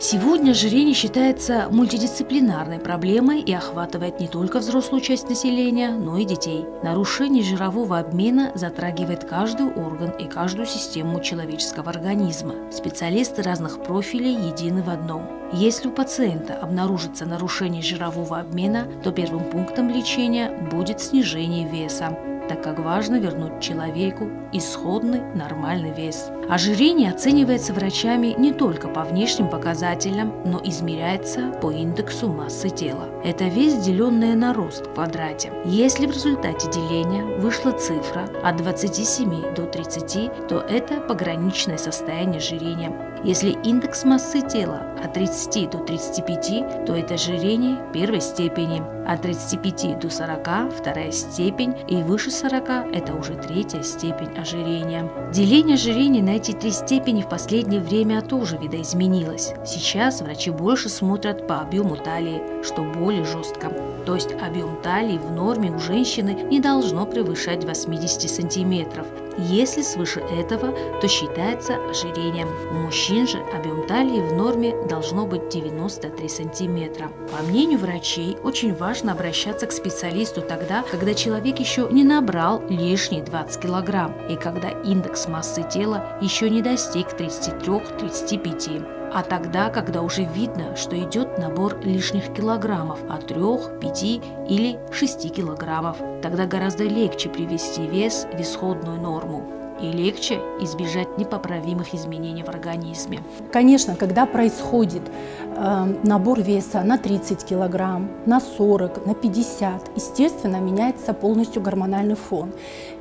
Сегодня ожирение считается мультидисциплинарной проблемой и охватывает не только взрослую часть населения, но и детей. Нарушение жирового обмена затрагивает каждый орган и каждую систему человеческого организма. Специалисты разных профилей едины в одном. Если у пациента обнаружится нарушение жирового обмена, то первым пунктом лечения будет снижение веса, так как важно вернуть человеку исходный нормальный вес. Ожирение оценивается врачами не только по внешним показателям, но измеряется по индексу массы тела. Это вес, деленное на рост в квадрате. Если в результате деления вышла цифра от 27 до 30, то это пограничное состояние ожирения. Если индекс массы тела от 30 до 35, то это ожирение первой степени. От 35 до 40 – вторая степень, и выше 40 – это уже третья степень ожирения. Деление ожирения на эти три степени в последнее время тоже видоизменилось. Сейчас врачи больше смотрят по объему талии, что более жестко. То есть объем талии в норме у женщины не должно превышать 80 сантиметров. Если свыше этого, то считается ожирением. У мужчин же объем талии в норме должно быть 93 сантиметра. По мнению врачей, очень важно обращаться к специалисту тогда, когда человек еще не набрал лишние 20 килограмм и когда индекс массы тела еще не достиг 33-35. А тогда, когда уже видно, что идет набор лишних килограммов от 3, 5 или 6 килограммов, тогда гораздо легче привести вес в исходную норму и легче избежать непоправимых изменений в организме. Конечно, когда происходит набор веса на 30 килограмм, на 40, на 50, естественно, меняется полностью гормональный фон.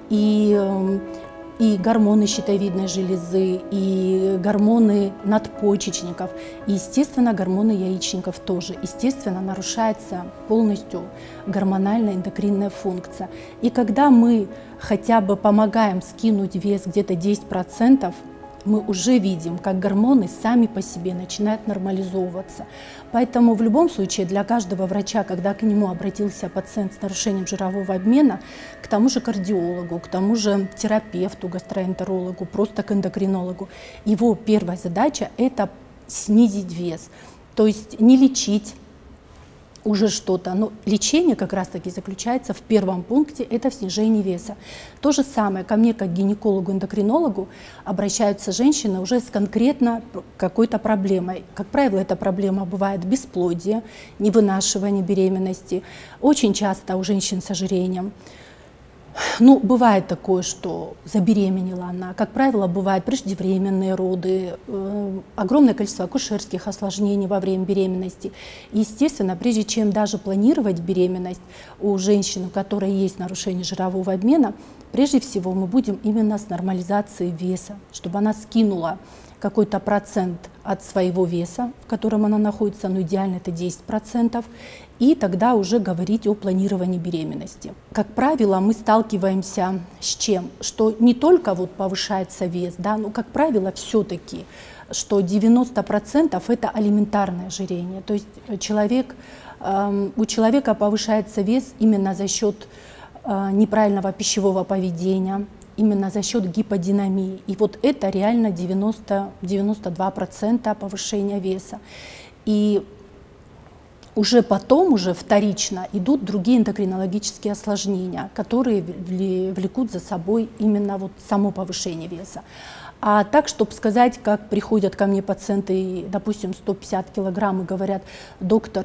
И гормоны щитовидной железы, и гормоны надпочечников, и, естественно, гормоны яичников тоже. Естественно, нарушается полностью гормональная эндокринная функция. И когда мы хотя бы помогаем скинуть вес где-то 10%, мы уже видим, как гормоны сами по себе начинают нормализовываться. Поэтому в любом случае для каждого врача, когда к нему обратился пациент с нарушением жирового обмена, к тому же кардиологу, к тому же терапевту, гастроэнтерологу, просто к эндокринологу, его первая задача – это снизить вес. То есть не лечить уже что-то, но лечение как раз-таки заключается в первом пункте, это в снижении веса. То же самое ко мне, как гинекологу-эндокринологу, обращаются женщины уже с конкретно какой-то проблемой. Как правило, эта проблема бывает бесплодие, невынашивание беременности, очень часто у женщин с ожирением. Ну, бывает такое, что забеременела она. Как правило, бывают преждевременные роды, огромное количество акушерских осложнений во время беременности. И, естественно, прежде чем даже планировать беременность у женщины, у которой есть нарушение жирового обмена, прежде всего мы будем именно с нормализацией веса, чтобы она скинула какой-то процент от своего веса, в котором она находится, но идеально это 10%, и тогда уже говорить о планировании беременности. Как правило, мы сталкиваемся с чем? Что не только вот повышается вес, да, но, как правило, все-таки, что 90% это алиментарное ожирение. То есть у человека повышается вес именно за счет неправильного пищевого поведения, именно за счет гиподинамии. И вот это реально 92% повышения веса. И уже потом, уже вторично идут другие эндокринологические осложнения, которые влекут за собой именно вот само повышение веса. А так, чтобы сказать, как приходят ко мне пациенты, допустим, 150 килограмм и говорят: доктор,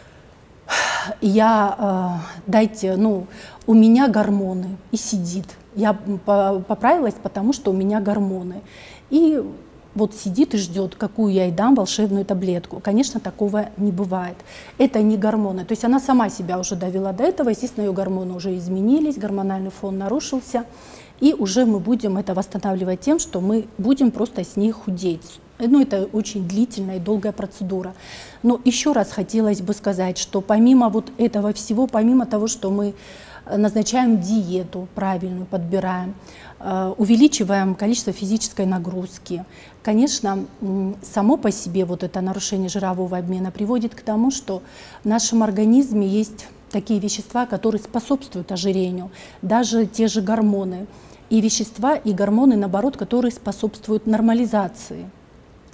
дайте, у меня гормоны, и сидит. Я поправилась, потому что у меня гормоны. И вот сидит и ждет, какую я ей дам волшебную таблетку. Конечно, такого не бывает. Это не гормоны. То есть она сама себя уже довела до этого, естественно, ее гормоны уже изменились, гормональный фон нарушился. И уже мы будем это восстанавливать тем, что мы будем просто с ней худеть. Это очень длительная и долгая процедура. Но еще раз хотелось бы сказать, что помимо вот этого всего, помимо того, что мы назначаем диету правильную, подбираем, увеличиваем количество физической нагрузки, конечно, само по себе вот это нарушение жирового обмена приводит к тому, что в нашем организме есть такие вещества, которые способствуют ожирению, даже те же гормоны. И вещества, и гормоны, наоборот, которые способствуют нормализации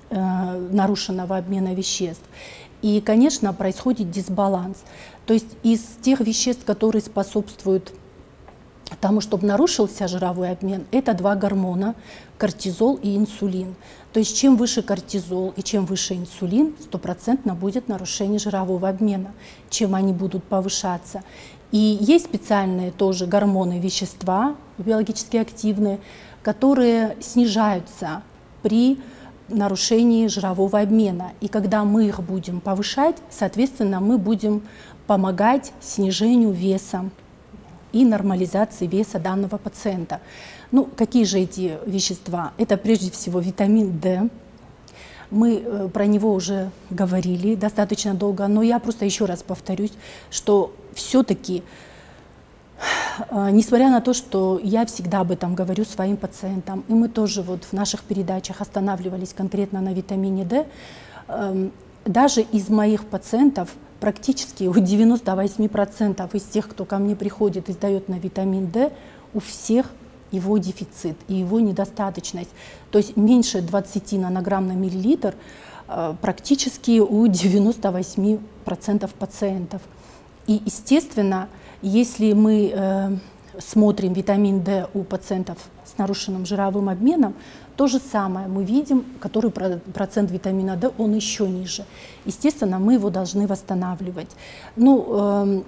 нарушенного обмена веществ. И, конечно, происходит дисбаланс. То есть из тех веществ, которые способствуют тому, чтобы нарушился жировой обмен, это два гормона – кортизол и инсулин. То есть чем выше кортизол и чем выше инсулин, 100% будет нарушение жирового обмена, чем они будут повышаться. И есть специальные тоже гормоны, вещества биологически активные, которые снижаются при нарушении жирового обмена. И когда мы их будем повышать, соответственно, мы будем помогать снижению веса и нормализации веса данного пациента. Ну, какие же эти вещества? Это прежде всего витамин D. Мы про него уже говорили достаточно долго, но я просто еще раз повторюсь, что все-таки, несмотря на то, что я всегда об этом говорю своим пациентам, и мы тоже вот в наших передачах останавливались конкретно на витамине D, даже из моих пациентов практически у 98% из тех, кто ко мне приходит и сдает на витамин D, у всех его дефицит и его недостаточность. То есть меньше 20 нанограмм на миллилитр практически у 98% пациентов. И, естественно, если мы смотрим витамин D у пациентов с нарушенным жировым обменом, то же самое мы видим, который процент витамина D, он еще ниже. Естественно, мы его должны восстанавливать. Ну,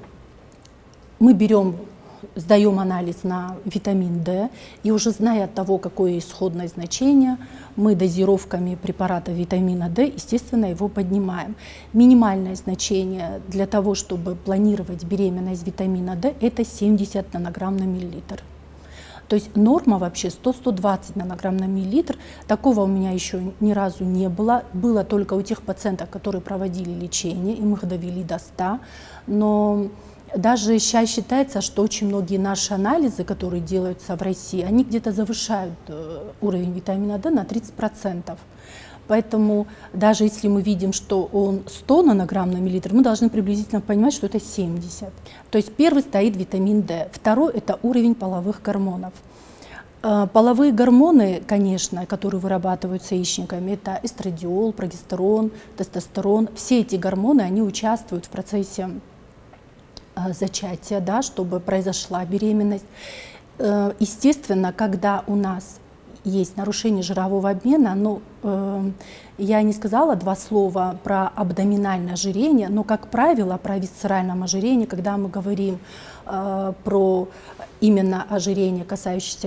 мы сдаем анализ на витамин D, и уже зная от того, какое исходное значение, мы дозировками препарата витамина D, естественно, его поднимаем. Минимальное значение для того, чтобы планировать беременность витамина D, это 70 нанограмм на миллилитр. То есть норма вообще 100-120 нанограмм на миллилитр. Такого у меня еще ни разу не было. Было только у тех пациентов, которые проводили лечение, и мы их довели до 100. Но даже сейчас считается, что очень многие наши анализы, которые делаются в России, они где-то завышают уровень витамина D на 30%. Поэтому даже если мы видим, что он 100 нанограмм на миллилитр, мы должны приблизительно понимать, что это 70. То есть первый стоит витамин D, второй – это уровень половых гормонов. Половые гормоны, конечно, которые вырабатываются яичниками, это эстрадиол, прогестерон, тестостерон. Все эти гормоны, они участвуют в процессе зачатия, да, чтобы произошла беременность. Естественно, когда у нас есть нарушение жирового обмена, но я не сказала два слова про абдоминальное ожирение, но, как правило, про висцеральное ожирение, когда мы говорим про именно ожирение, касающееся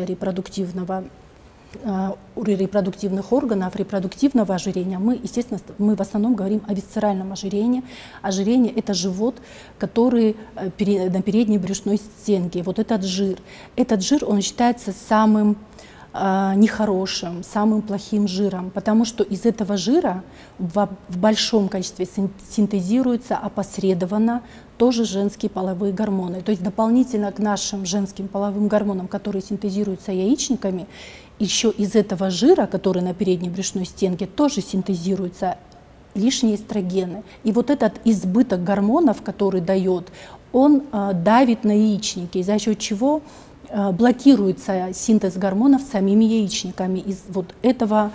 репродуктивных органов, репродуктивного ожирения, мы, естественно, в основном говорим о висцеральном ожирении. Ожирение – это живот, который на передней брюшной стенке. Вот этот жир, он считается самым нехорошим, самым плохим жиром, потому что из этого жира в большом количестве синтезируются опосредованно тоже женские половые гормоны. То есть дополнительно к нашим женским половым гормонам, которые синтезируются яичниками, еще из этого жира, который на передней брюшной стенке, тоже синтезируются лишние эстрогены. И вот этот избыток гормонов, который дает, он давит на яичники, за счет чего блокируется синтез гормонов самими яичниками из вот этого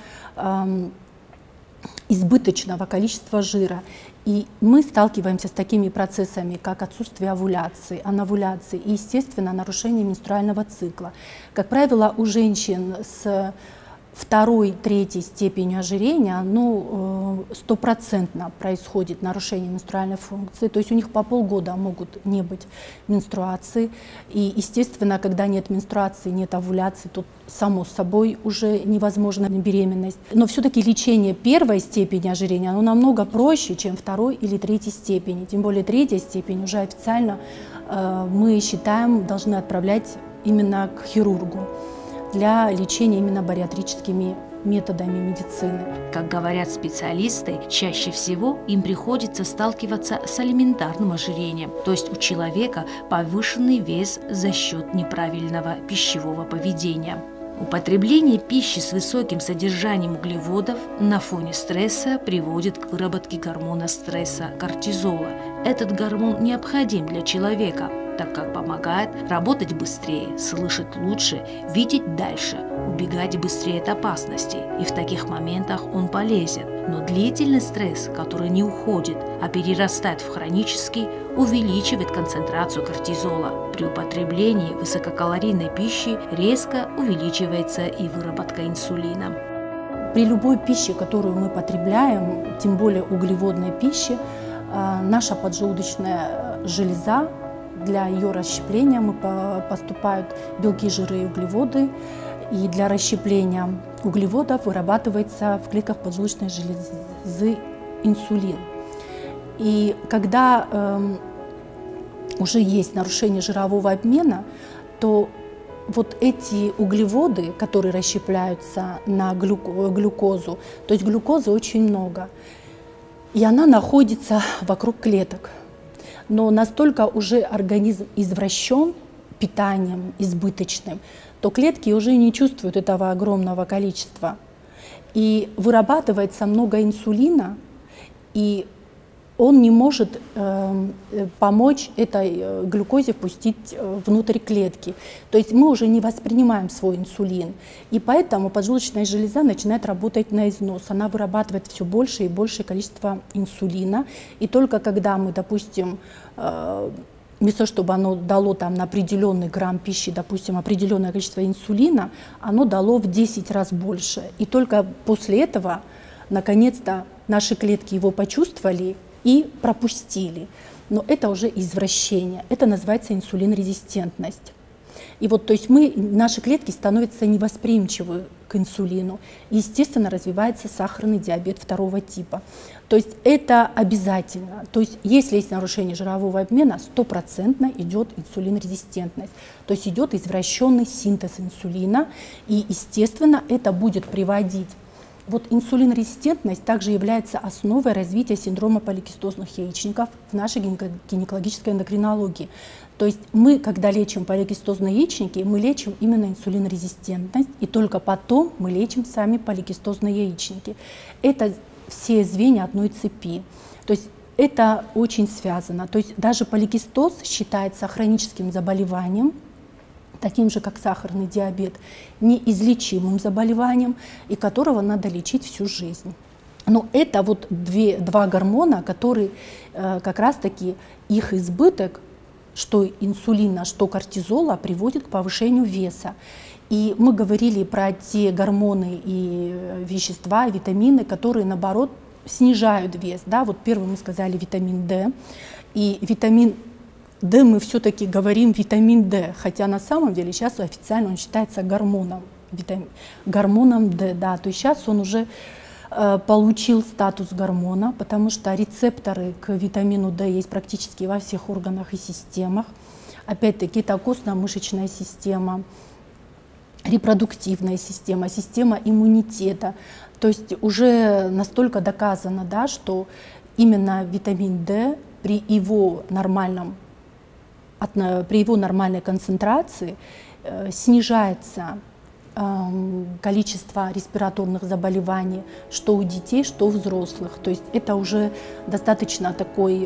избыточного количества жира. И мы сталкиваемся с такими процессами, как отсутствие овуляции, ановуляции и, естественно, нарушение менструального цикла. Как правило, у женщин с второй, третьей степенью ожирения, ну, 100% происходит нарушение менструальной функции, то есть у них по полгода могут не быть менструации. И, естественно, когда нет менструации, нет овуляции, то само собой уже невозможна беременность. Но все-таки лечение первой степени ожирения, оно намного проще, чем второй или третьей степени. Тем более третья степень уже официально, мы считаем, должны отправлять именно к хирургу для лечения именно бариатрическими методами медицины. Как говорят специалисты, чаще всего им приходится сталкиваться с алиментарным ожирением, то есть у человека повышенный вес за счет неправильного пищевого поведения. Употребление пищи с высоким содержанием углеводов на фоне стресса приводит к выработке гормона стресса – кортизола. Этот гормон необходим для человека, так как помогает работать быстрее, слышать лучше, видеть дальше, убегать быстрее от опасностей. И в таких моментах он полезен. Но длительный стресс, который не уходит, а перерастает в хронический, увеличивает концентрацию кортизола. При употреблении высококалорийной пищи резко увеличивается и выработка инсулина. При любой пище, которую мы потребляем, тем более углеводной пищи, наша поджелудочная железа, для ее расщепления поступают белки, жиры и углеводы, и для расщепления углеводов вырабатывается в клетках поджелудочной железы инсулин. И когда уже есть нарушение жирового обмена, то вот эти углеводы, которые расщепляются на глюкозу, то есть глюкозы очень много, и она находится вокруг клеток. Но настолько уже организм извращен питанием избыточным, то клетки уже не чувствуют этого огромного количества. И вырабатывается много инсулина, и он не может помочь этой глюкозе пустить внутрь клетки. То есть мы уже не воспринимаем свой инсулин. И поэтому поджелудочная железа начинает работать на износ. Она вырабатывает все больше и большее количество инсулина. И только когда мы, допустим, вместо чтобы оно дало там на определенный грамм пищи, допустим, определенное количество инсулина, оно дало в 10 раз больше. И только после этого, наконец-то, наши клетки его почувствовали и пропустили. Но это уже извращение, это называется инсулинорезистентность. И вот, то есть наши клетки становятся невосприимчивы к инсулину. И, естественно, развивается сахарный диабет второго типа. То есть это обязательно. То есть если есть нарушение жирового обмена, 100% идет инсулинорезистентность. То есть идет извращенный синтез инсулина. И, естественно, это будет приводить. Вот инсулинорезистентность также является основой развития синдрома поликистозных яичников в нашей гинекологической эндокринологии. То есть мы, когда лечим поликистозные яичники, мы лечим именно инсулинорезистентность, и только потом мы лечим сами поликистозные яичники. Это все звенья одной цепи. То есть это очень связано. То есть даже поликистоз считается хроническим заболеванием, таким же, как сахарный диабет, неизлечимым заболеванием, и которого надо лечить всю жизнь. Но это вот два гормона, которые как раз-таки их избыток, что инсулина, что кортизола, приводит к повышению веса. И мы говорили про те гормоны и вещества, и витамины, которые, наоборот, снижают вес. Да? Вот первый мы сказали витамин D, и витамин D мы все-таки говорим витамин D, хотя на самом деле сейчас официально он считается гормоном D, да, то есть сейчас он уже получил статус гормона, потому что рецепторы к витамину D есть практически во всех органах и системах. Опять-таки это костно-мышечная система, репродуктивная система, система иммунитета. То есть уже настолько доказано, да, что именно витамин D при его нормальной концентрации снижается количество респираторных заболеваний, что у детей, что у взрослых. То есть это уже достаточно такой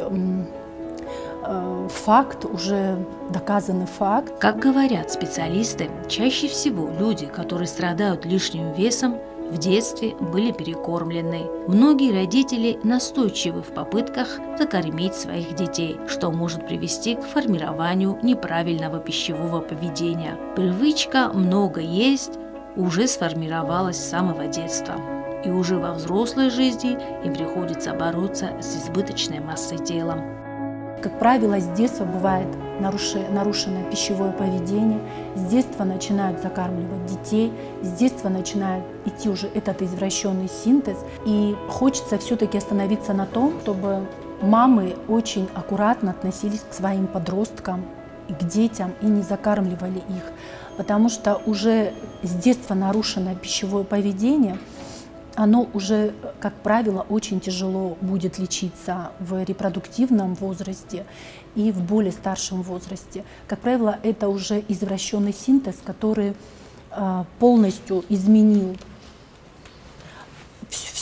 факт, уже доказанный факт. Как говорят специалисты, чаще всего люди, которые страдают лишним весом, в детстве были перекормлены. Многие родители настойчивы в попытках закормить своих детей, что может привести к формированию неправильного пищевого поведения. Привычка много есть уже сформировалась с самого детства. И уже во взрослой жизни им приходится бороться с избыточной массой тела. Как правило, с детства бывает нарушенное пищевое поведение, с детства начинают закармливать детей, с детства начинает идти уже этот извращенный синтез. И хочется все-таки остановиться на том, чтобы мамы очень аккуратно относились к своим подросткам и к детям и не закармливали их, потому что уже с детства нарушенное пищевое поведение, оно уже, как правило, очень тяжело будет лечиться в репродуктивном возрасте и в более старшем возрасте. Как правило, это уже извращенный синтез, который полностью изменил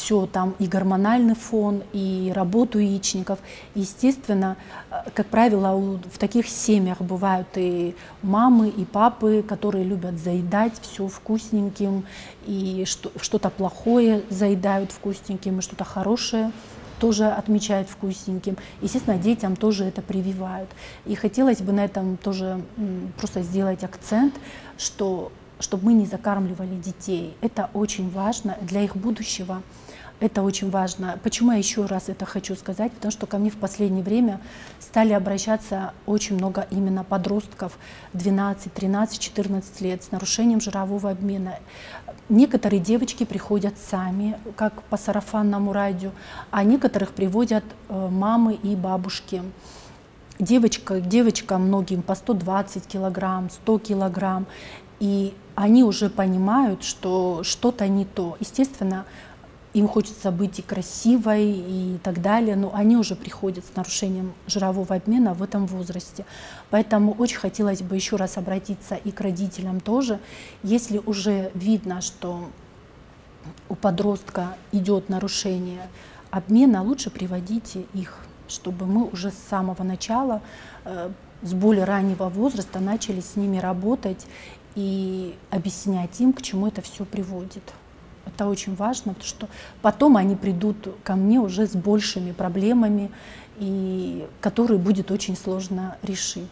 все там, и гормональный фон, и работу яичников. Естественно, как правило, в таких семьях бывают и мамы, и папы, которые любят заедать все вкусненьким, и что-то плохое заедают вкусненьким, и что-то хорошее тоже отмечают вкусненьким. Естественно, детям тоже это прививают. И хотелось бы на этом тоже просто сделать акцент, чтобы мы не закармливали детей. Это очень важно для их будущего. Это очень важно. Почему я еще раз это хочу сказать? Потому что ко мне в последнее время стали обращаться очень много именно подростков 12, 13, 14 лет с нарушением жирового обмена. Некоторые девочки приходят сами, как по сарафанному радио, а некоторых приводят мамы и бабушки. Девочкам многим по 120 килограмм, 100 килограмм, и они уже понимают, что что-то не то. Естественно, им хочется быть и красивой, и так далее, но они уже приходят с нарушением жирового обмена в этом возрасте. Поэтому очень хотелось бы еще раз обратиться и к родителям тоже. Если уже видно, что у подростка идет нарушение обмена, лучше приводите их, чтобы мы уже с самого начала, с более раннего возраста начали с ними работать и объяснять им, к чему это все приводит. Это очень важно, потому что потом они придут ко мне уже с большими проблемами, и которые будет очень сложно решить.